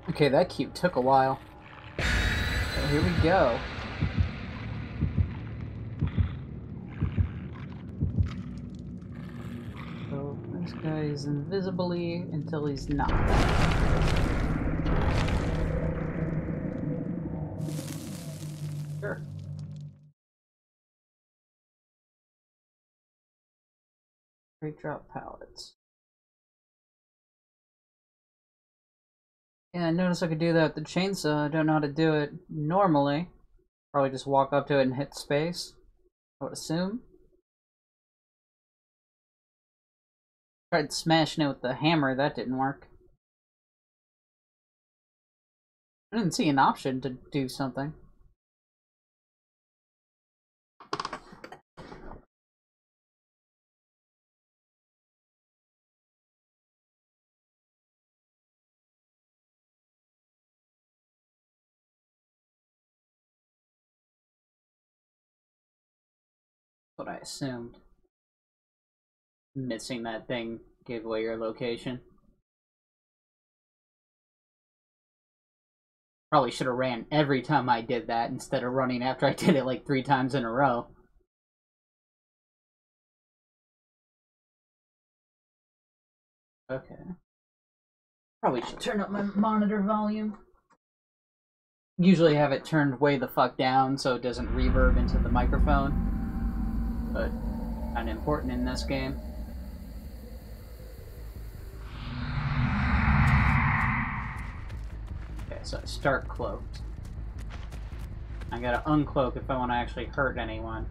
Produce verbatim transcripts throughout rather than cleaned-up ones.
Okay, that cube took a while. So here we go. So this guy is invisibly until he's not. Sure. Great drop pallets. Yeah, I noticed I could do that with the chainsaw. I don't know how to do it normally. Probably just walk up to it and hit space, I would assume. Tried smashing it with the hammer, that didn't work. I didn't see an option to do something. What I assumed. Missing that thing gave away your location. Probably should have ran every time I did that instead of running after I did it like three times in a row. Okay. Probably should turn up my monitor volume. Usually have it turned way the fuck down so it doesn't reverb into the microphone. But kind of important in this game. Okay, so I start cloaked. I gotta uncloak if I want to actually hurt anyone.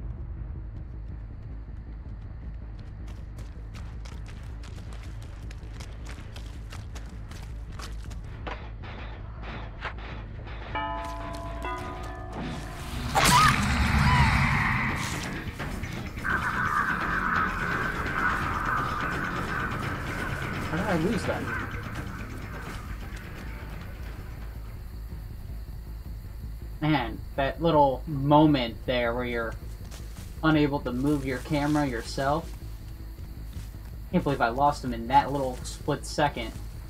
How did I lose that? Man, that little moment there where you're unable to move your camera yourself. I can't believe I lost him in that little split second.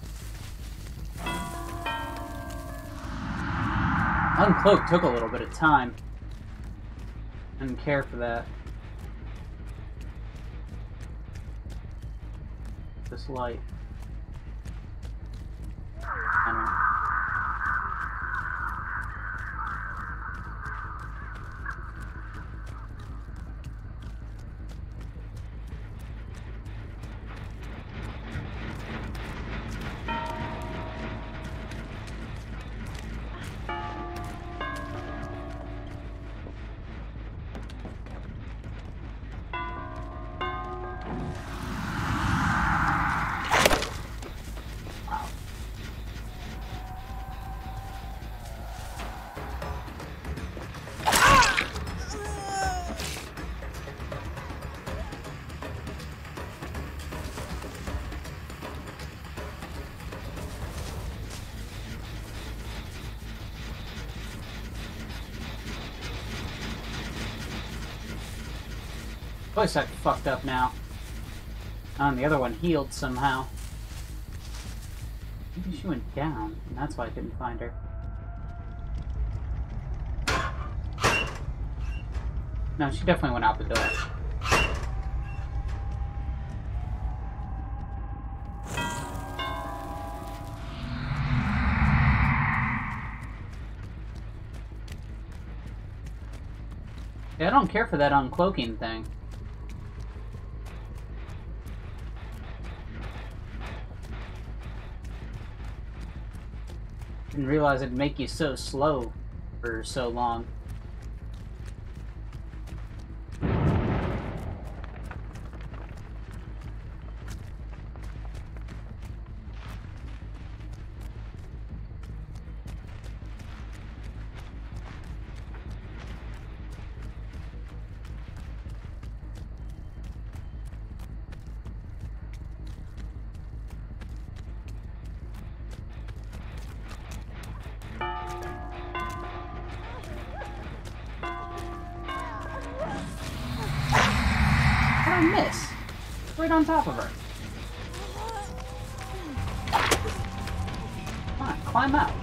Uncloak took a little bit of time. I didn't care for that. This light. I don't know. Voice act fucked up now. Oh, and the other one healed somehow. Maybe she went down, and that's why I couldn't find her. No, she definitely went out the door. Yeah, I don't care for that uncloaking thing. Didn't realize it'd make you so slow for so long. How'd I miss? Right on top of her. Come on, climb out.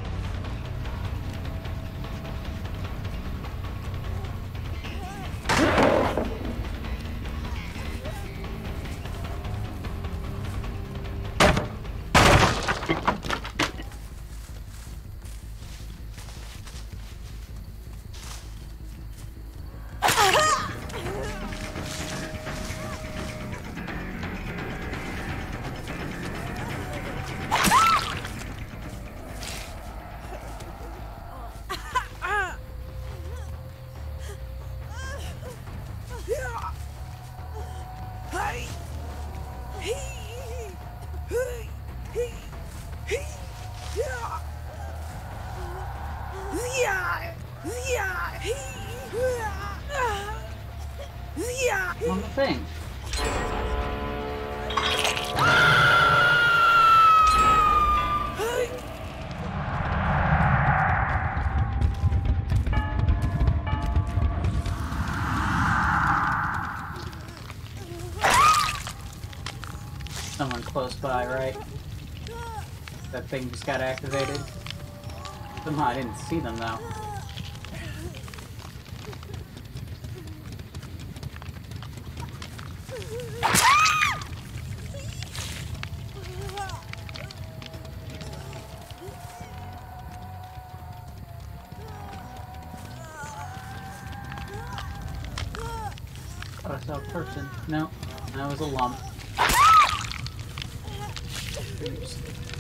On the thing. Someone close by, right? That thing just got activated. Somehow I didn't see them though. Oh, I saw a person. No, that was a lump. Oops.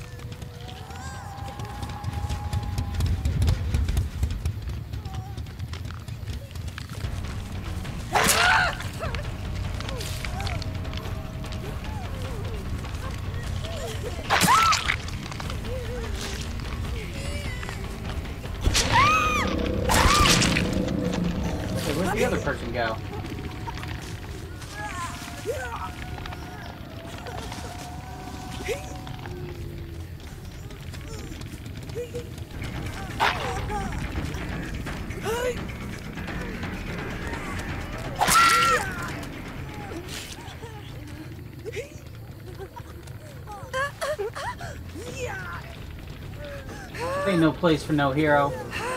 Hey, where'd the other person go? Ain't no place for no hero.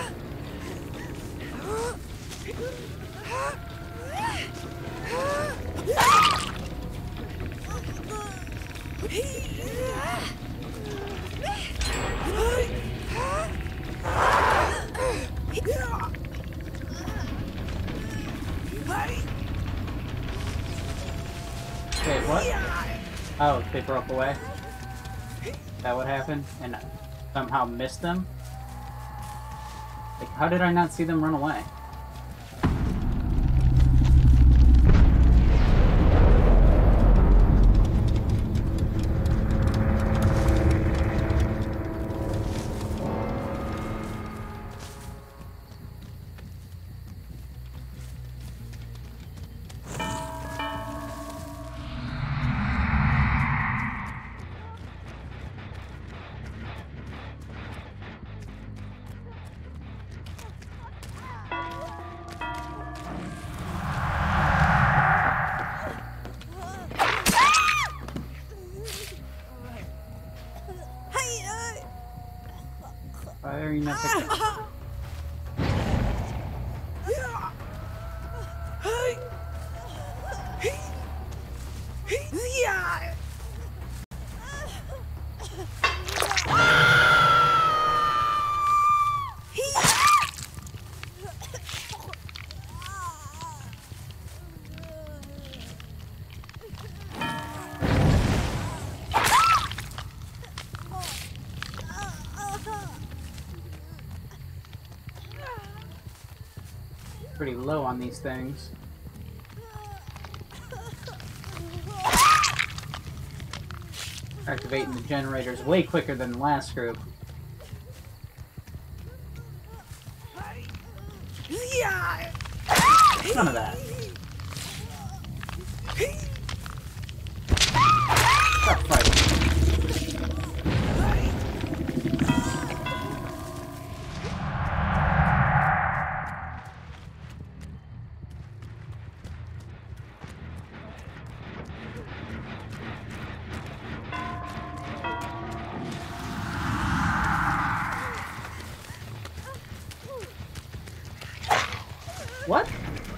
Wait, what? Oh, they broke away? Is that what happened? And somehow missed them? Like, how did I not see them run away? Why are you not picking up? Pretty low on these things. Activating the generators way quicker than the last group. None of that. Stop fighting. What?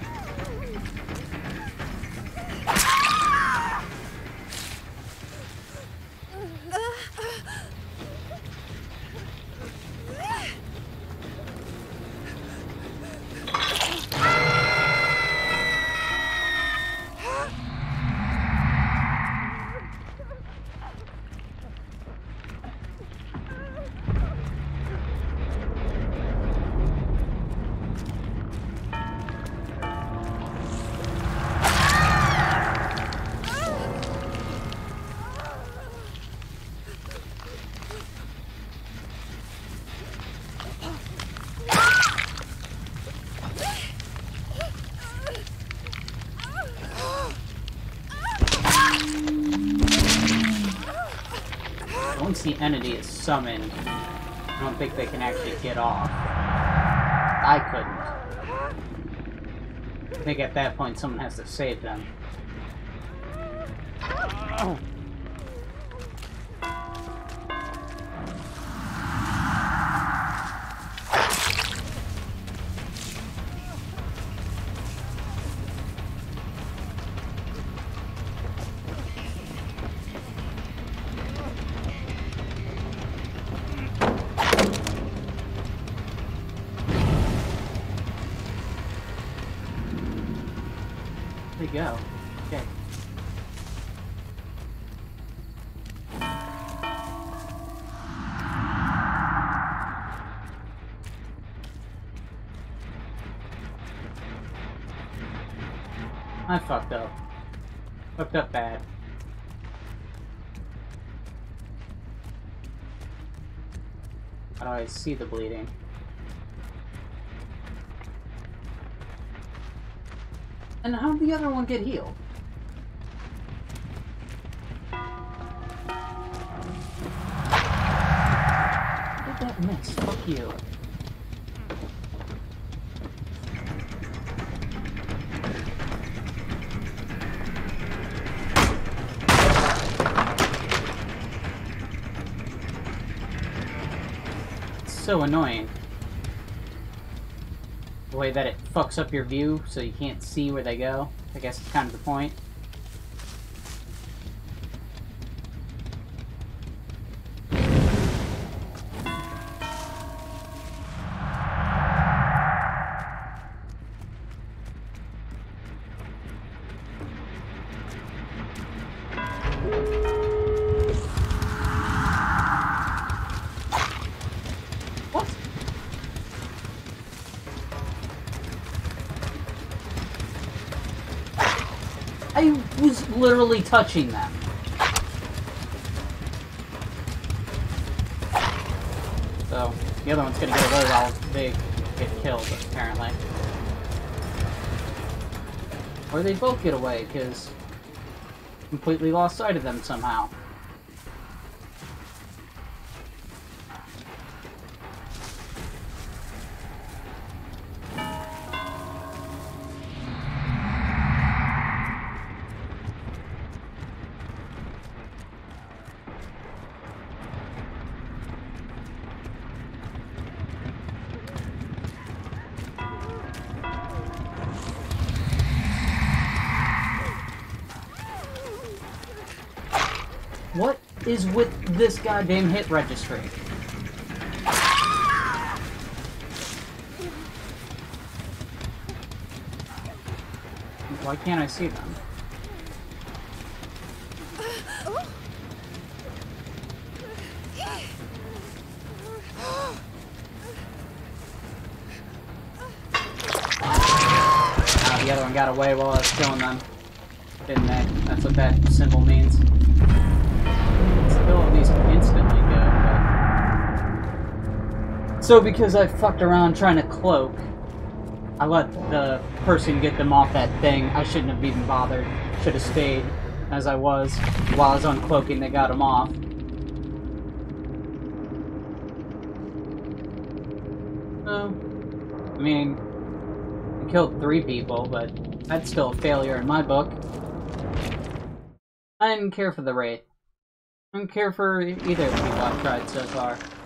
Once the entity is summoned, I don't think they can actually get off. I couldn't. I think at that point someone has to save them. Oh. There we go. Okay. I fucked up. Fucked up bad. How do I see the bleeding? And how'd the other one get healed? How did that miss? Fuck you. It's so annoying. The way that it fucks up your view so you can't see where they go. I guess it's kind of the point. I was literally touching them. So, the other one's gonna get away while they get killed, apparently. Or they both get away, because completely lost sight of them somehow. What is with this goddamn hit registry? Why can't I see them? Ah, the other one got away while I was killing them. Didn't they? That's what that symbol means. Still at least instantly go, but... So because I fucked around trying to cloak, I let the person get them off that thing. I shouldn't have even bothered. Should have stayed as I was. While I was uncloaking, they got them off. So, I mean, I killed three people, but that's still a failure in my book. I didn't care for the Wraith. I don't care for either of the people I've tried so far.